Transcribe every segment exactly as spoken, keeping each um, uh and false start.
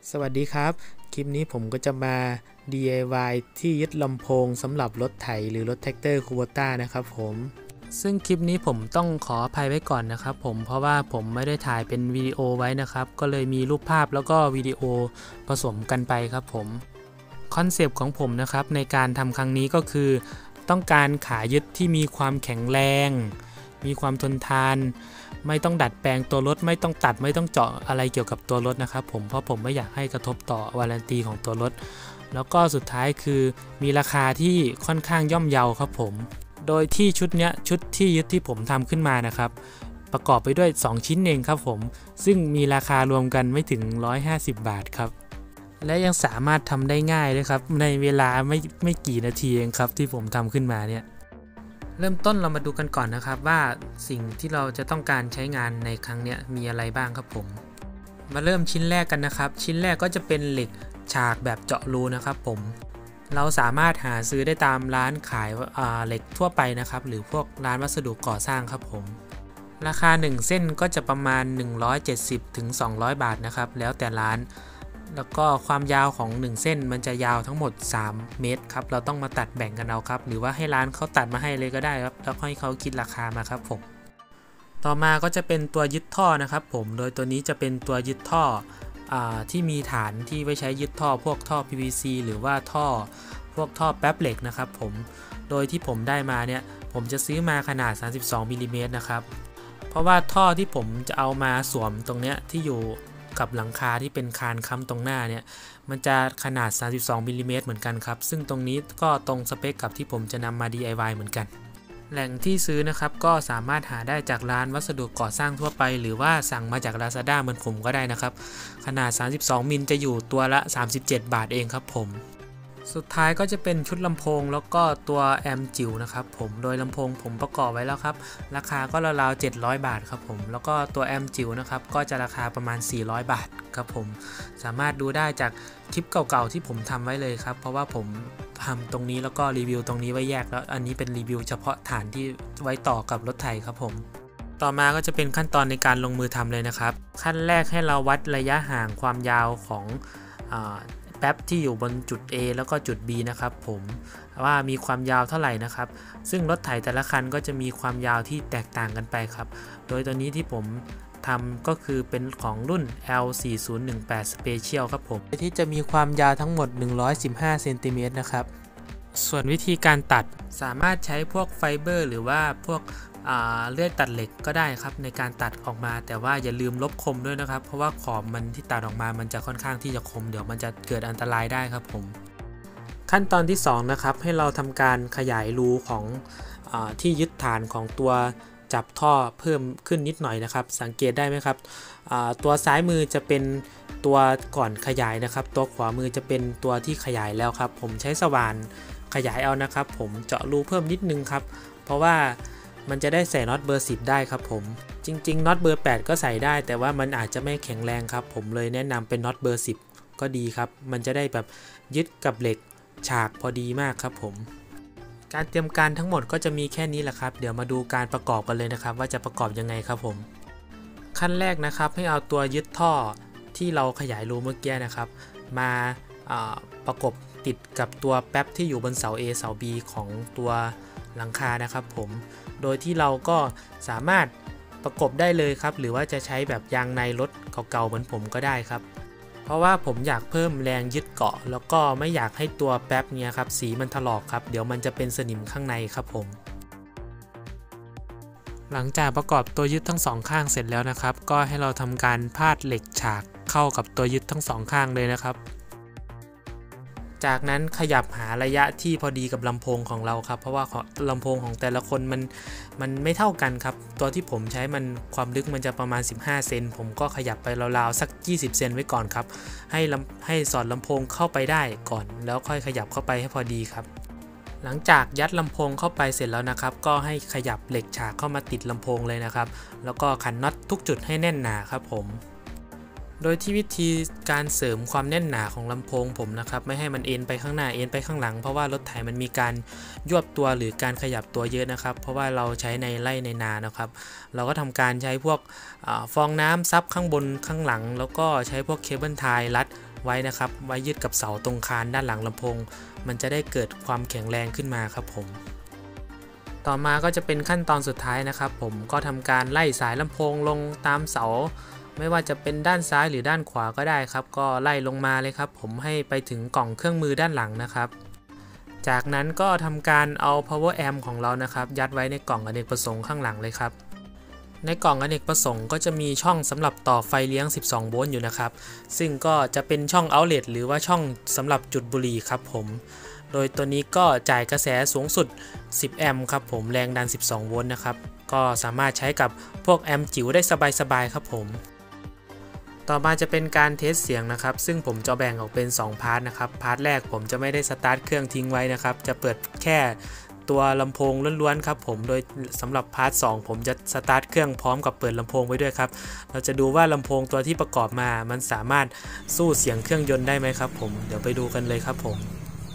สวัสดีครับคลิปนี้ผมก็จะมา ดี ไอ วาย ที่ยึดลำโพงสำหรับรถไถหรือรถแท็กเตอร์คูโบต้านะครับผมซึ่งคลิปนี้ผมต้องขออภัยไว้ก่อนนะครับผมเพราะว่าผมไม่ได้ถ่ายเป็นวิดีโอไว้นะครับก็เลยมีรูปภาพแล้วก็วิดีโอผสมกันไปครับผมคอนเซปต์ของผมนะครับในการทำครั้งนี้ก็คือต้องการขายึดที่มีความแข็งแรงมีความทนทานไม่ต้องดัดแปลงตัวรถไม่ต้องตัดไม่ต้องเจาะอะไรเกี่ยวกับตัวรถนะครับผมเพราะผมไม่อยากให้กระทบต่อวารันตีของตัวรถแล้วก็สุดท้ายคือมีราคาที่ค่อนข้างย่อมเยาครับผมโดยที่ชุดเนี้ยชุดที่ยึดที่ผมทำขึ้นมานะครับประกอบไปด้วยสองชิ้นเองครับผมซึ่งมีราคารวมกันไม่ถึงหนึ่งร้อยห้าสิบบาทครับและยังสามารถทำได้ง่ายเลยครับในเวลาไม่ไม่กี่นาทีเองครับที่ผมทำขึ้นมาเนี่ยเริ่มต้นเรามาดูกันก่อนนะครับว่าสิ่งที่เราจะต้องการใช้งานในครั้งนี้มีอะไรบ้างครับผมมาเริ่มชิ้นแรกกันนะครับชิ้นแรกก็จะเป็นเหล็กฉากแบบเจาะรูนะครับผมเราสามารถหาซื้อได้ตามร้านขายเหล็กทั่วไปนะครับหรือพวกร้านวัสดุก่อสร้างครับผมราคาหนึ่งเส้นก็จะประมาณหนึ่งร้อยเจ็ดสิบถึงสองร้อยบาทนะครับแล้วแต่ร้านแล้วก็ความยาวของหนึ่งเส้นมันจะยาวทั้งหมดสามเมตรครับเราต้องมาตัดแบ่งกันเอาครับหรือว่าให้ร้านเขาตัดมาให้เลยก็ได้ครับแล้วให้เขาคิดราคามาครับผมต่อมาก็จะเป็นตัวยึดท่อนะครับผมโดยตัวนี้จะเป็นตัวยึดท่อที่มีฐานที่ไว้ใช้ยึดท่อพวกท่อ พี วี ซี หรือว่าท่อพวกท่อแป๊บเหล็กนะครับผมโดยที่ผมได้มาเนี่ยผมจะซื้อมาขนาดสามสิบสองมิลลิเมตรนะครับเพราะว่าท่อที่ผมจะเอามาสวมตรงเนี้ยที่อยู่กับหลังคาที่เป็นคานค้ำตรงหน้าเนี่ยมันจะขนาดสามสิบสองมิลลิเมตรเหมือนกันครับซึ่งตรงนี้ก็ตรงสเปคกับที่ผมจะนำมา ดี ไอ วาย เหมือนกันแหล่งที่ซื้อนะครับก็สามารถหาได้จากร้านวัสดุก่อสร้างทั่วไปหรือว่าสั่งมาจาก Lazada เหมือนผมก็ได้นะครับขนาดสามสิบสองมิลจะอยู่ตัวละสามสิบเจ็ดบาทเองครับผมสุดท้ายก็จะเป็นชุดลำโพงแล้วก็ตัวแอมป์จิ๋วนะครับผมโดยลำโพงผมประกอบไว้แล้วครับราคาก็ราวๆเจ็ดร้อยบาทครับผมแล้วก็ตัวแอมป์จิ๋วนะครับก็จะราคาประมาณสี่ร้อยบาทครับผมสามารถดูได้จากคลิปเก่าๆที่ผมทำไว้เลยครับเพราะว่าผมทำตรงนี้แล้วก็รีวิวตรงนี้ไว้แยกแล้วอันนี้เป็นรีวิวเฉพาะฐานที่ไว้ต่อกับรถไถครับผมต่อมาก็จะเป็นขั้นตอนในการลงมือทำเลยนะครับขั้นแรกให้เราวัดระยะห่างความยาวของแป๊บที่อยู่บนจุด A แล้วก็จุด B นะครับผมว่ามีความยาวเท่าไหร่นะครับซึ่งรถไถแต่ละคันก็จะมีความยาวที่แตกต่างกันไปครับโดยตัวนี้ที่ผมทำก็คือเป็นของรุ่น แอล สี่ศูนย์หนึ่งแปด Special ครับผมที่จะมีความยาวทั้งหมดหนึ่งร้อยสิบห้าเซนติเมตรนะครับส่วนวิธีการตัดสามารถใช้พวกไฟเบอร์หรือว่าพวกเลื่อยตัดเหล็กก็ได้ครับในการตัดออกมาแต่ว่าอย่าลืมลบคมด้วยนะครับเพราะว่าขอบมันที่ตัดออกมามันจะค่อนข้างที่จะคมเดี๋ยวมันจะเกิดอันตรายได้ครับผมขั้นตอนที่สองนะครับให้เราทำการขยายรูของอที่ยึดฐานของตัวจับท่อเพิ่มขึ้นนิดหน่อยนะครับสังเกตได้ไหมครับตัวซ้ายมือจะเป็นตัวก่อนขยายนะครับตัวขวามือจะเป็นตัวที่ขยายแล้วครับผมใช้สว่านขยายเอานะครับผมเจาะรูเพิ่มนิดนึงครับเพราะว่ามันจะได้ใส่น็อตเบอร์สิบได้ครับผมจริงๆน็อตเบอร์แปดก็ใส่ได้แต่ว่ามันอาจจะไม่แข็งแรงครับผมเลยแนะนำเป็นน็อตเบอร์สิบก็ดีครับมันจะได้แบบยึดกับเหล็กฉากพอดีมากครับผมการเตรียมการทั้งหมดก็จะมีแค่นี้แหละครับเดี๋ยวมาดูการประกอบกันเลยนะครับว่าจะประกอบยังไงครับผมขั้นแรกนะครับให้เอาตัวยึดท่อที่เราขยายรูเมื่อกี้นะครับมาประกบติดกับตัวแป๊บที่อยู่บนเสา A เสา B ของตัวหลังคานะครับผมโดยที่เราก็สามารถประกบได้เลยครับหรือว่าจะใช้แบบยางในรถเก่าๆเหมือนผมก็ได้ครับเพราะว่าผมอยากเพิ่มแรงยึดเกาะแล้วก็ไม่อยากให้ตัวแป๊บเนี้ยครับสีมันถลอกครับเดี๋ยวมันจะเป็นสนิมข้างในครับผมหลังจากประกอบตัวยึดทั้งสองข้างเสร็จแล้วนะครับก็ให้เราทำการพาดเหล็กฉากเข้ากับตัวยึดทั้งสองข้างเลยนะครับจากนั้นขยับหาระยะที่พอดีกับลำโพงของเราครับเพราะว่าลำโพงของแต่ละคนมันมันไม่เท่ากันครับตัวที่ผมใช้มันความลึกมันจะประมาณสิบห้าเซนผมก็ขยับไปราวๆสักยี่สิบเซนไว้ก่อนครับให้ให้สอดลำโพงเข้าไปได้ก่อนแล้วค่อยขยับเข้าไปให้พอดีครับหลังจากยัดลำโพงเข้าไปเสร็จแล้วนะครับก็ให้ขยับเหล็กฉากเข้ามาติดลำโพงเลยนะครับแล้วก็ขันน็อตทุกจุดให้แน่นหนาครับผมโดยที่วิธีการเสริมความแน่นหนาของลำโพงผมนะครับไม่ให้มันเอ็นไปข้างหน้าเอ็นไปข้างหลังเพราะว่ารถไถมันมีการยวบตัวหรือการขยับตัวเยอะนะครับเพราะว่าเราใช้ในไร่ในนานะครับเราก็ทำการใช้พวกฟองน้ำซับข้างบนข้างหลังแล้วก็ใช้พวกเคเบิลไทยรัดไว้นะครับไว้ยึดกับเสาตรงคานด้านหลังลำโพงมันจะได้เกิดความแข็งแรงขึ้นมาครับผมต่อมาก็จะเป็นขั้นตอนสุดท้ายนะครับผมก็ทำการไล่สายลำโพงลงตามเสาไม่ว่าจะเป็นด้านซ้ายหรือด้านขวาก็ได้ครับก็ไล่ลงมาเลยครับผมให้ไปถึงกล่องเครื่องมือด้านหลังนะครับจากนั้นก็ทำการเอา power amp ของเรานะครับยัดไว้ในกล่องอเนกประสงค์ข้างหลังเลยครับในกล่องอเนกประสงค์ก็จะมีช่องสำหรับต่อไฟเลี้ยงสิบสองโวลต์อยู่นะครับซึ่งก็จะเป็นช่อง outlet หรือว่าช่องสำหรับจุดบุหรี่ครับผมโดยตัวนี้ก็จ่ายกระแสสูงสุดสิบแอมป์ครับผมแรงดันสิบสองโวลต์นะครับก็สามารถใช้กับพวกแอมป์จิ๋วได้สบายๆครับผมต่อมาจะเป็นการเทสเสียงนะครับซึ่งผมจะแบ่งออกเป็นสองพาร์ทนะครับพาร์ทแรกผมจะไม่ได้สตาร์ทเครื่องทิ้งไว้นะครับจะเปิดแค่ตัวลำโพงล้วนๆครับผมโดยสำหรับพาร์ทสองผมจะสตาร์ทเครื่องพร้อมกับเปิดลำโพงไว้ด้วยครับเราจะดูว่าลำโพงตัวที่ประกอบมามันสามารถสู้เสียงเครื่องยนต์ได้ไหมครับผมเดี๋ยวไปดูกันเลยครับผม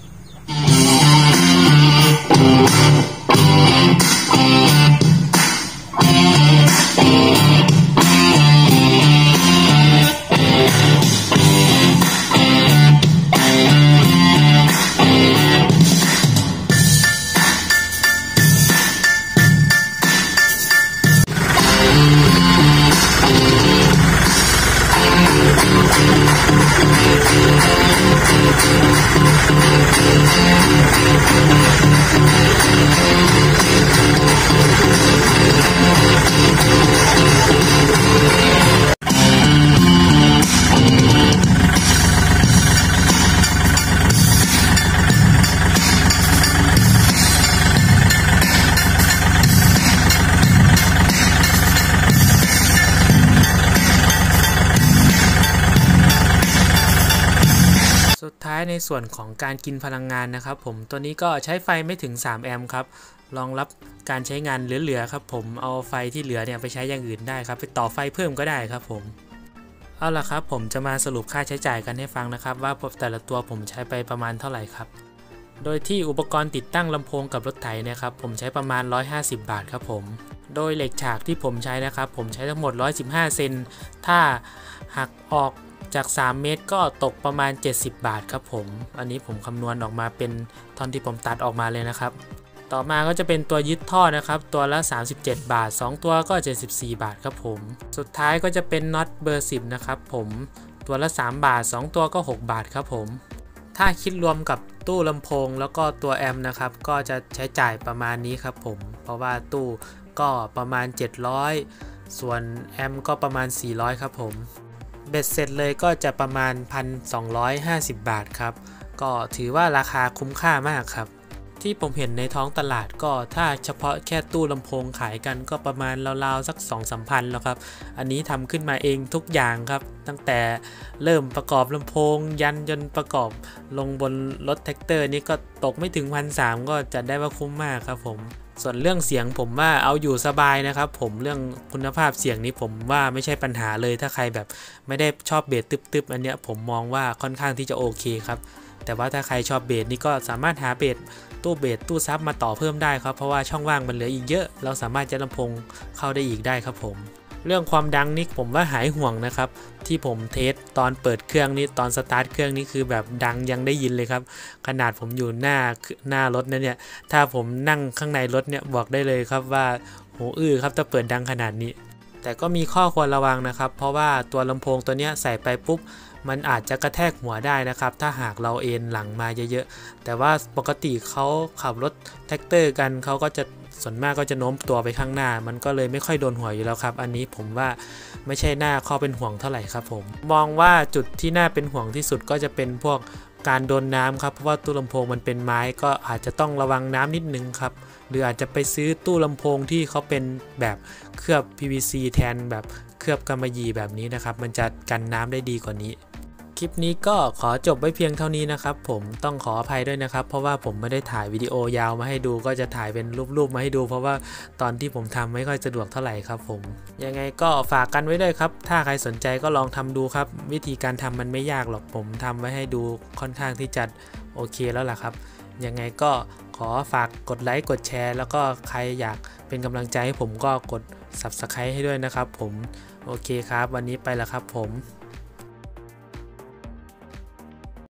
สุดท้ายในส่วนของการกินพลังงานนะครับผมตัวนี้ก็ใช้ไฟไม่ถึงสามแอมป์ครับรองรับการใช้งานเหลือๆครับผมเอาไฟที่เหลือเนี่ยไปใช้อย่างอื่นได้ครับไปต่อไฟเพิ่มก็ได้ครับผมเอาล่ะครับผมจะมาสรุปค่าใช้จ่ายกันให้ฟังนะครับว่าแต่ละตัวผมใช้ไปประมาณเท่าไหร่ครับโดยที่อุปกรณ์ติดตั้งลำโพงกับรถไถเนี่ยครับผมใช้ประมาณหนึ่งร้อยห้าสิบบาทครับผมโดยเหล็กฉากที่ผมใช้นะครับผมใช้ทั้งหมดหนึ่งร้อยสิบห้าเซนถ้าหักออกจากสามเมตรก็ตกประมาณเจ็ดสิบบาทครับผมอันนี้ผมคำนวณออกมาเป็นท่อนที่ผมตัดออกมาเลยนะครับต่อมาก็จะเป็นตัวยึดท่อนะครับตัวละสามสิบเจ็ดบาทสองตัวก็เจ็ดสิบสี่บาทครับผมสุดท้ายก็จะเป็นน็อตเบอร์สิบนะครับผมตัวละสามบาทสองตัวก็หกบาทครับผมถ้าคิดรวมกับตู้ลำโพงแล้วก็ตัวแอมป์นะครับก็จะใช้จ่ายประมาณนี้ครับผมเพราะว่าตู้ก็ประมาณเจ็ดร้อยส่วนแอมป์ก็ประมาณสี่ร้อยครับผมเบ็ดเสร็จเลยก็จะประมาณ หนึ่งพันสองร้อยห้าสิบบาทครับก็ถือว่าราคาคุ้มค่ามากครับที่ผมเห็นในท้องตลาดก็ถ้าเฉพาะแค่ตู้ลำโพงขายกันก็ประมาณราวๆสัก สองถึงสามพันแล้วครับอันนี้ทำขึ้นมาเองทุกอย่างครับตั้งแต่เริ่มประกอบลำโพงยันจนประกอบลงบนรถแท็กเตอร์นี่ก็ตกไม่ถึง หนึ่งพันสามร้อย ก็จะได้ว่าคุ้มมากครับผมส่วนเรื่องเสียงผมว่าเอาอยู่สบายนะครับผมเรื่องคุณภาพเสียงนี้ผมว่าไม่ใช่ปัญหาเลยถ้าใครแบบไม่ได้ชอบเบสตึบๆอันเนี้ยผมมองว่าค่อนข้างที่จะโอเคครับแต่ว่าถ้าใครชอบเบสนี่ก็สามารถหาเบสตู้เบสตู้ซับมาต่อเพิ่มได้ครับเพราะว่าช่องว่างมันเหลืออีกเยอะเราสามารถจะลำโพงเข้าได้อีกได้ครับผมเรื่องความดังนี่ผมว่าหายห่วงนะครับที่ผมเทสตอนเปิดเครื่องนี้ตอนสตาร์ทเครื่องนี้คือแบบดังยังได้ยินเลยครับขนาดผมอยู่หน้าหน้ารถนะเนี่ยถ้าผมนั่งข้างในรถเนี่ยบอกได้เลยครับว่าโหอื้อครับถ้าเปิดดังขนาดนี้แต่ก็มีข้อควรระวังนะครับเพราะว่าตัวลำโพงตัวนี้ใส่ไปปุ๊บมันอาจจะกระแทกหัวได้นะครับถ้าหากเราเอนหลังมาเยอะๆแต่ว่าปกติเขาขับรถแท็กเตอร์กันเขาก็จะส่วนมากก็จะโน้มตัวไปข้างหน้ามันก็เลยไม่ค่อยโดนหัวอยู่แล้วครับอันนี้ผมว่าไม่ใช่หน้าข้อเป็นห่วงเท่าไหร่ครับผมมองว่าจุดที่น่าเป็นห่วงที่สุดก็จะเป็นพวกการโดนน้ำครับเพราะว่าตู้ลำโพงมันเป็นไม้ก็อาจจะต้องระวังน้ำนิดนึงครับหรืออาจจะไปซื้อตู้ลำโพงที่เขาเป็นแบบเคลือบ พี วี ซี แทนแบบเคลือบกำมะหยี่แบบนี้นะครับมันจะกันน้ำได้ดีกว่านี้คลิปนี้ก็ขอจบไว้เพียงเท่านี้นะครับผมต้องขออภัยด้วยนะครับเพราะว่าผมไม่ได้ถ่ายวิดีโอยาวมาให้ดูก็จะถ่ายเป็นรูปๆมาให้ดูเพราะว่าตอนที่ผมทำไม่ค่อยสะดวกเท่าไหร่ครับผมยังไงก็ฝากกันไว้ด้วยครับถ้าใครสนใจก็ลองทำดูครับวิธีการทำมันไม่ยากหรอกผมทำไว้ให้ดูค่อนข้างที่จะโอเคแล้วล่ะครับยังไงก็ขอฝากกดไลค์กดแชร์แล้วก็ใครอยากเป็นกำลังใจให้ผมก็กด ซับสไครบ์ ให้ด้วยนะครับผมโอเคครับวันนี้ไปแล้วครับผม